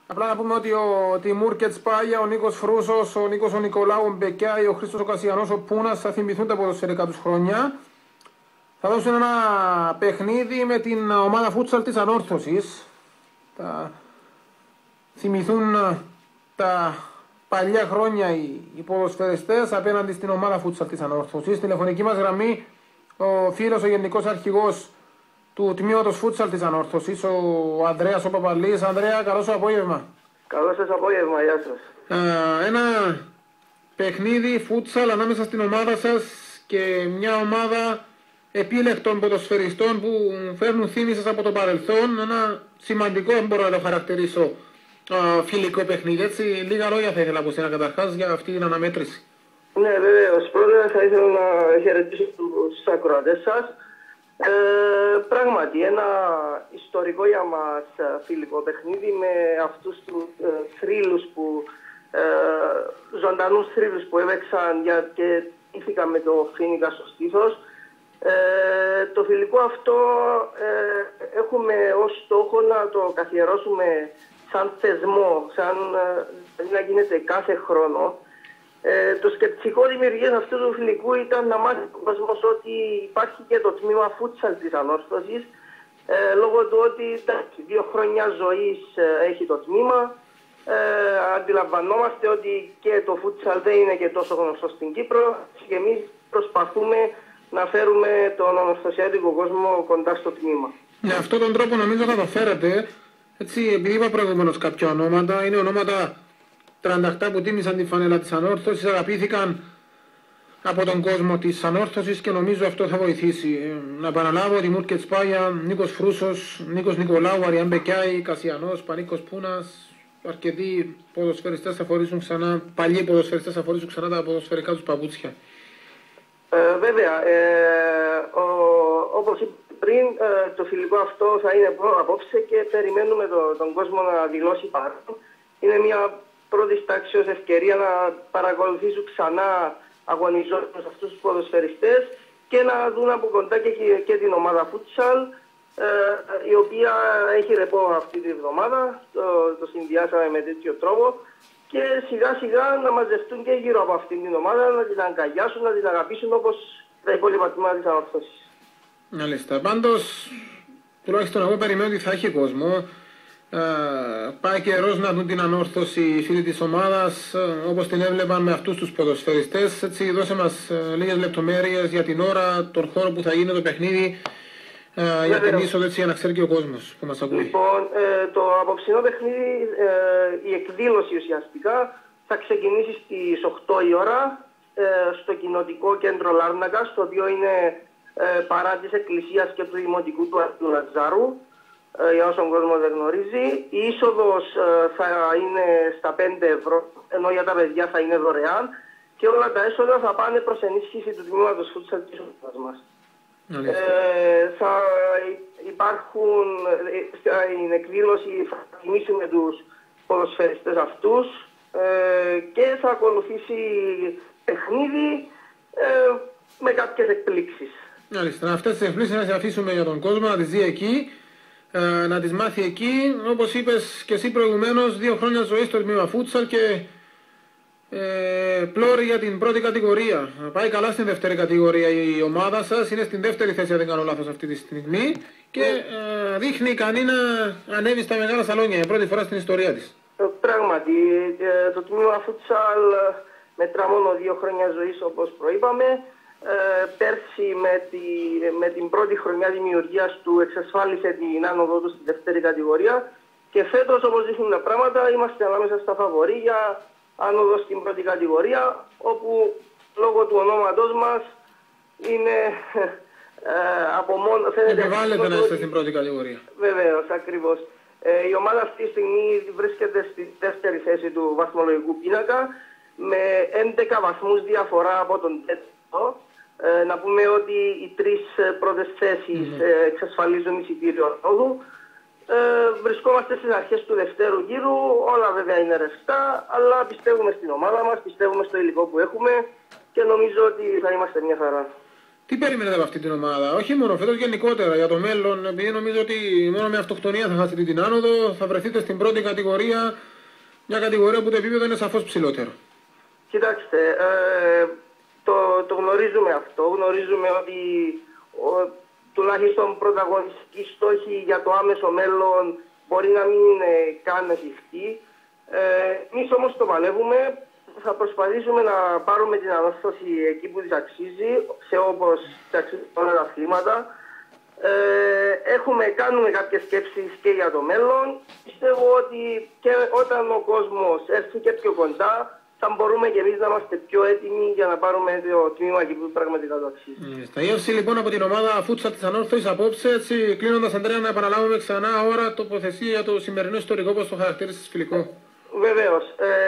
Απλά να πούμε ότι ο Τιμούρ Κετσπάγια, ο Νίκος Φρούσος, ο Νίκος ο Νικολάου, ο Μπεκιάη, ο Χρήστος ο Κασιανός, ο Πούνας θα θυμηθούν τα ποδοσφαιρικά τους χρόνια. Θα δώσουν ένα παιχνίδι με την ομάδα φούτσαλ της Ανόρθωσης. Θα θυμηθούν τα παλιά χρόνια οι ποδοσφαιριστές απέναντι στην ομάδα φούτσαλ της Ανόρθωσης. Στη τηλεφωνική μας γραμμή ο φίλος, ο γενικός αρχηγός του τμήματος φούτσαλ της Ανόρθωσης, ο Ανδρέας ο Παπαλής. Ανδρέα, καλό σου απόγευμα. Καλό σας απόγευμα, γεια σας. Ένα παιχνίδι φούτσαλ ανάμεσα στην ομάδα σας και μια ομάδα επίλεκτων ποδοσφαιριστών που φέρνουν θύμησες από το παρελθόν. Ένα σημαντικό, μπορώ να το χαρακτηρίσω, φιλικό παιχνίδι. Έτσι, λίγα λόγια θα ήθελα από εσένα καταρχάς για αυτή την αναμέτρηση. Ναι, βεβαίως. Πρώτα θα ήθελα να χαιρετήσω τους ακροατές σας. Πράγματι, ένα ιστορικό για μας φιλικό παιχνίδι με αυτούς τους θρύλους που ζωντανούς θρύλους που έπαιξαν και ήθηκαν με το Φίνικα στο στήθος. Το φιλικό αυτό έχουμε ως στόχο να το καθιερώσουμε σαν θεσμό, σαν να γίνεται κάθε χρόνο. Το σκεπτικό δημιουργίας αυτού του φιλικού ήταν να μάθει ο κόσμος ότι υπάρχει και το τμήμα φούτσαλ της Ανόρθωσης, λόγω του ότι 2 χρόνια ζωής έχει το τμήμα. Αντιλαμβανόμαστε ότι και το φούτσαλ δεν είναι και τόσο γνωστό στην Κύπρο και εμείς προσπαθούμε να φέρουμε τον ανορθωσιάτικο κόσμο κοντά στο τμήμα. Με αυτόν τον τρόπο νομίζω θα το φέρετε. Έτσι, επειδή είπα προηγουμένως κάποια ονόματα, είναι ονόματα τρανταχτά που τίμησαν τη φανέλα της Ανόρθωσης, αγαπήθηκαν από τον κόσμο της Ανόρθωσης και νομίζω αυτό θα βοηθήσει. Να επαναλάβω, Τιμούρ Κετσπάγια, Νίκος Φρούσος, Νίκος Νικολάου, Αριάν Μπεκιάη, Κασιανός, Πανίκος Πούνας. Αρκετοί ποδοσφαιριστές θα φορήσουν ξανά, παλιοί ποδοσφαιριστές θα φορήσουν ξανά τα ποδοσφαιρικά τους παπούτσια. Βέβαια, όπως είπα πριν, το φιλικό αυτό θα είναι απόψε και περιμένουμε τον κόσμο να δηλώσει παρόν. Είναι μια πρώτη τάξης ευκαιρία να παρακολουθήσουν ξανά αγωνιζόμενους αυτούς τους ποδοσφαιριστές και να δουν από κοντά και την ομάδα φούτσαλ, η οποία έχει ρεπό αυτή τη βδομάδα, το συνδυάσαμε με τέτοιο τρόπο και σιγά σιγά να μαζευτούν και γύρω από αυτήν την ομάδα, να την αγκαλιάσουν, να την αγαπήσουν όπως τα υπόλοιπα τμήματα της Ανόρθωσης. Μάλιστα. Πάντως, τουλάχιστον εγώ περιμένω ότι θα έχει κόσμο. Πάει καιρός να δουν την Ανόρθωση οι φίλοι της ομάδας όπως την έβλεπαν με αυτούς τους ποδοσφαιριστές. Έτσι, δώσε μας λίγες λεπτομέρειες για την ώρα, τον χώρο που θα γίνει το παιχνίδι, για την είσοδο, έτσι, για να ξέρει και ο κόσμος που μας ακούει. Λοιπόν, το απόψινό παιχνίδι, η εκδήλωση ουσιαστικά θα ξεκινήσει στις 8 η ώρα στο κοινοτικό κέντρο Λάρνακα, το οποίο είναι παρά της Εκκλησίας και του Δημοτικού του Αγίου Λαζάρου, για όσον κόσμο δεν γνωρίζει. Η είσοδος θα είναι στα 5 ευρώ, ενώ για τα παιδιά θα είναι δωρεάν και όλα τα έσοδα θα πάνε προς ενίσχυση του τμήματος φούτσαλ της ομάδας μας. Θα υπάρχουν, στην εκδήλωση θα τιμήσουμε τους ποδοσφαιριστές αυτούς και θα ακολουθήσει παιχνίδι με κάποιες εκπλήξεις. Μάλιστα, αυτές τις εκπλήξεις να τις αφήσουμε για τον κόσμο, να τις δει εκεί, να τις μάθει εκεί. Όπως είπες και εσύ προηγουμένως, 2 χρόνια ζωής στο τμήμα φούτσαλ και πλώρη για την πρώτη κατηγορία. Πάει καλά στην δεύτερη κατηγορία η ομάδα σας, είναι στην δεύτερη θέση αν δεν κάνω λάθος αυτή τη στιγμή και δείχνει ικανή να ανέβει στα μεγάλα σαλόνια για πρώτη φορά στην ιστορία της. Πράγματι, το τμήμα φούτσαλ μετρά μόνο 2 χρόνια ζωής όπως προείπαμε. Πέρσι με την πρώτη χρονιά δημιουργίας του εξασφάλισε την άνοδο του στη δεύτερη κατηγορία και φέτος, όπως δείχνουν τα πράγματα, είμαστε ανάμεσα στα φαβορί για άνοδο στην πρώτη κατηγορία, όπου λόγω του ονόματός μας είναι από μόνο... Επιβάλλεται να είστε στην πρώτη κατηγορία. Βεβαίως, ακριβώς. Η ομάδα αυτή τη στιγμή βρίσκεται στη δεύτερη θέση του βαθμολογικού πίνακα με 11 βαθμούς διαφορά από τον τέταρτο. Να πούμε ότι οι 3 πρώτες θέσεις εξασφαλίζουν εισιτήριο ανόδου. Βρισκόμαστε στις αρχές του δεύτερου γύρου, όλα βέβαια είναι ρευστά, αλλά πιστεύουμε στην ομάδα μας, πιστεύουμε στο υλικό που έχουμε και νομίζω ότι θα είμαστε μια χαρά. Τι περιμένετε από αυτή την ομάδα, όχι μόνο φέτος, γενικότερα για το μέλλον, επειδή νομίζω ότι μόνο με αυτοκτονία θα χάσετε την άνοδο, θα βρεθείτε στην πρώτη κατηγορία, μια κατηγορία που το επίπεδο είναι σαφώς ψηλότερο. Κοιτάξτε, το γνωρίζουμε αυτό. Γνωρίζουμε ότι τουλάχιστον πρωταγωνιστικοί στόχοι για το άμεσο μέλλον μπορεί να μην είναι καν εφικτοί. Εμείς όμως το παλεύουμε. Θα προσπαθήσουμε να πάρουμε την ανόρθωση εκεί που της αξίζει, σε όπως της αξίζει όλα τα αθλήματα. Κάνουμε κάποιες σκέψεις και για το μέλλον. Πιστεύω ότι και όταν ο κόσμος έρθει και πιο κοντά, θα μπορούμε και εμείς να είμαστε πιο έτοιμοι για να πάρουμε το τμήμα εκεί που πραγματικά το αξίζει. Στα ίευση λοιπόν από την ομάδα Φούτσα της Ανόρθωσης απόψε, έτσι κλείνοντας Ανδρέα, να επαναλάβουμε ξανά ώρα τοποθεσία για το σημερινό ιστορικό, όπως το χαρακτήρισες φιλικό. Βεβαίως.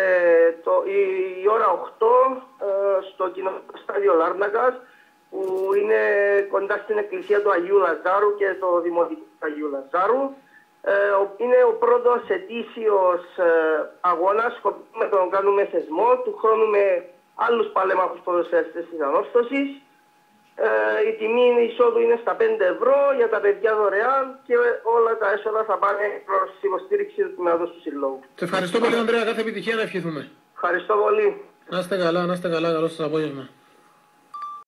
Η ώρα 8 στο κοινωνικό στάδιο Λάρνακας, που είναι κοντά στην εκκλησία του Αγίου Λαζάρου και το δημοτικό του Αγίου Λαζάρου. Είναι ο πρώτος ετήσιος αγώνας, σκοπεύουμε να τον κάνουμε θεσμό, του χρόνου με άλλους παλέμαχους ποδοσφαιριστές της Ανόρθωσης. Η τιμή εισόδου είναι στα 5 ευρώ, για τα παιδιά δωρεάν και όλα τα έσοδα θα πάνε προς υποστήριξη του τμήματος του Συλλόγου. Σε ευχαριστώ πολύ Ανδρέα, κάθε επιτυχία να ευχηθούμε. Ευχαριστώ πολύ. Να είστε καλά, καλό σας απόγευμα.